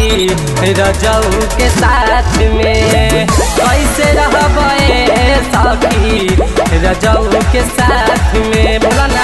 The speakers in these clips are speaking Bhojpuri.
सखी रजऊ के साथ में। कैसे रहबे सखी रजऊ के साथ में, बोला ना।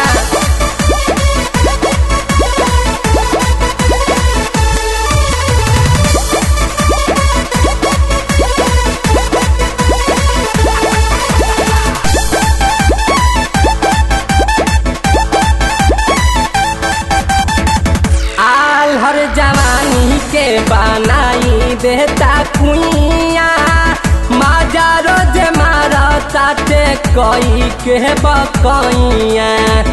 हर जवानी के बनाई देता कुइया, माजा रोज मारा ताटे कोई के बकैया।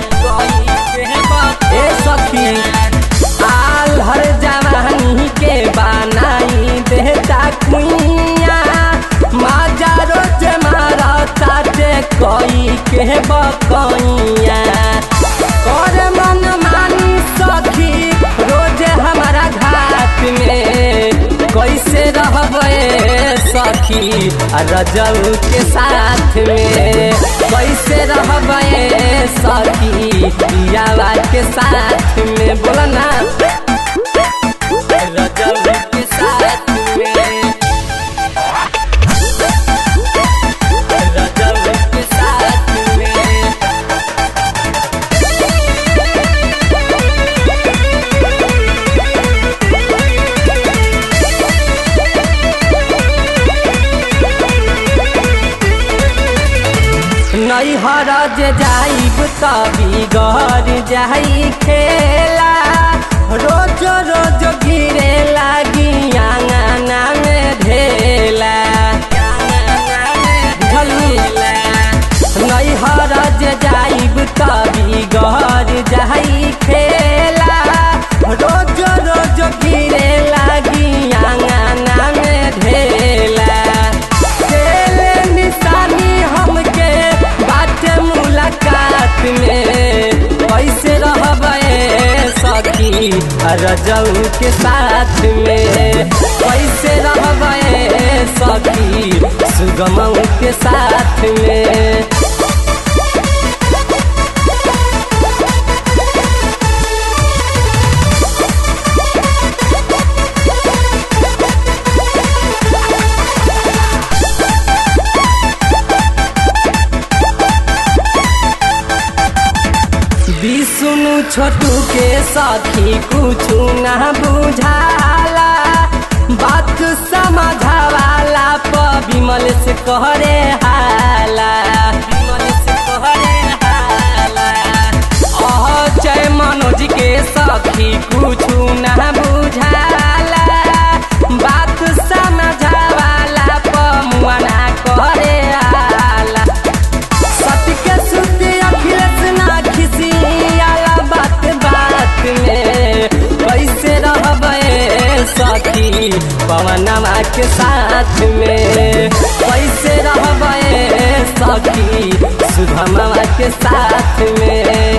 ए सखी आल हर जवानी के बनाई देता कुइया, माजा रोज मारा ताटे कोई के बकैया। और मन मानी सखी रोज हमारा घाट में, कैसे रहबे सखी रजऊ के साथ में। कैसे रहबे सखी पियावा के साथ में, बोला ना। रजऊ के साथ में, रजऊ के साथ में। नैहर जे जाइब तभी घर जाई खेला, रोज रोज गिरे लागी आंगना में ढेला। नैहर जे जाइब तभी घर जाई खेला, रोज रोज गिरे लागी आंगना में ढेला। निशानी हमके बाटे मुलाकात में, कैसे रहबे सखी रजऊ के साथ में। कैसे रहबे सखी सुगमऊ के साथ में। सुनु छोटू के सखी कुछ ना बुझाला, बात समझावाला प विमल से कहरे हाला। जय मनोज के सखी कुछ ना बुझाला, बात समझावाला प मुआना कहरे हाला। सत्य के सुती अखिलेश ना खिसी में, कैसे रहबे सखी पवनमा के साथ में। कैसे रहबे सखी सुधमवा के साथ में।